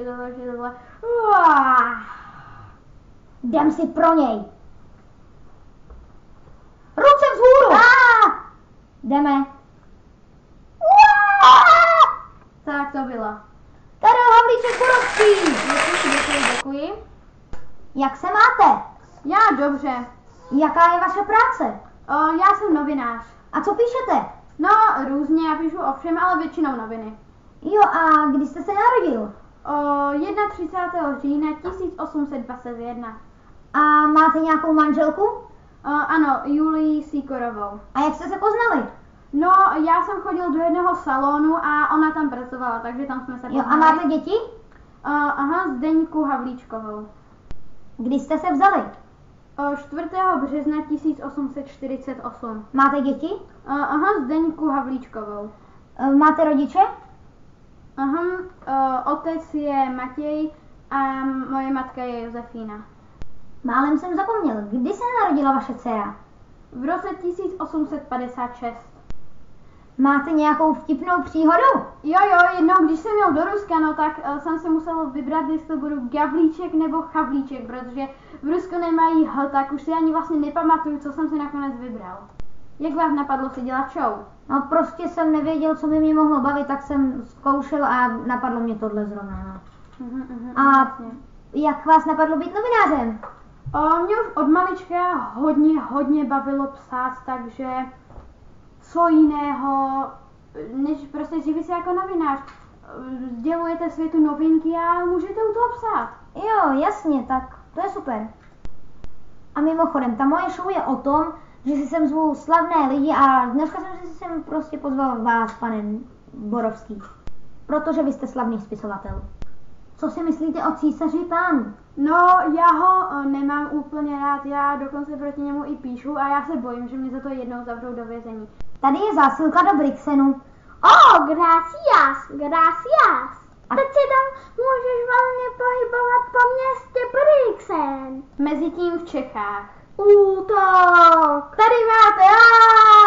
tohle. Jdem si pro něj. Ruce vzhůru. Jdeme. Tak to bylo. Karel Havlíček Borovský. Děkuji. Jak se máte? Já dobře. Jaká je vaše práce? Já jsem novinář. A co píšete? No, různě, já píšu o všem, ale většinou noviny. Jo, a kdy jste se narodil? 31. října 1821. A máte nějakou manželku? Ano, Julii Sýkorovou. A jak jste se poznali? No, já jsem chodil do jednoho salonu a ona tam pracovala, takže tam jsme se poznali. Jo, a máte děti? Zdeňku Havlíčkovou. Kdy jste se vzali? 4. března 1848. Máte děti? Zdeňku Havlíčkovou. Máte rodiče? Otec je Matěj a moje matka je Josefína. Málem jsem zapomněl. Kdy se narodila vaše dcera? V roce 1856. Máte nějakou vtipnou příhodu? Jo, jednou, když jsem jel do Ruska, no tak jsem si musel vybrat, jestli budu Gavlíček nebo Chavlíček, protože v Rusku nemají H, tak už si ani vlastně nepamatuju, co jsem si nakonec vybral. Jak vás napadlo si dělat show? No prostě jsem nevěděl, co by mě mohlo bavit, tak jsem zkoušel a napadlo mě tohle zrovna. No. A jak vás napadlo být novinářem? Mě už od malička hodně bavilo psát, takže co jiného, než prostě živit se jako novinář. Sdělujete světu novinky a můžete u toho psát. Jo, jasně, tak to je super. A mimochodem, ta moje show je o tom, že si sem zvu slavné lidi a dneska jsem si sem prostě pozval vás, pane Borovský. Protože vy jste slavný spisovatel. Co si myslíte o císaři pánu? No, já ho nemám úplně rád, já dokonce proti němu i píšu a já se bojím, že mě za to jednou zavřou do vězení. Tady je zásilka do Brixenu. Gracias. A teď se tam můžeš volně pohybovat po městě Brixen. Mezitím v Čechách. Útok. Tady máte,